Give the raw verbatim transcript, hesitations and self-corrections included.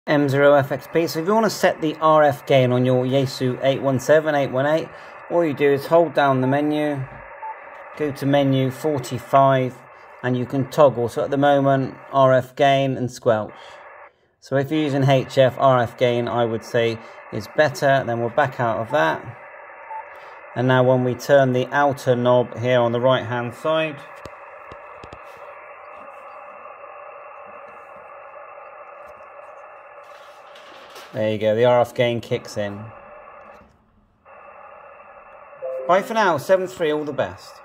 M zero F X P. So if you want to set the R F gain on your YAESU eight one seven, eight one eight, all you do is hold down the menu, go to menu forty-five, and you can toggle. So at the moment, R F gain and squelch. So if you're using H F, R F gain, I would say is better. Then we'll back out of that. And now when we turn the outer knob here on the right hand side, there you go, the R F gain kicks in. Bye for now, seven three, all the best.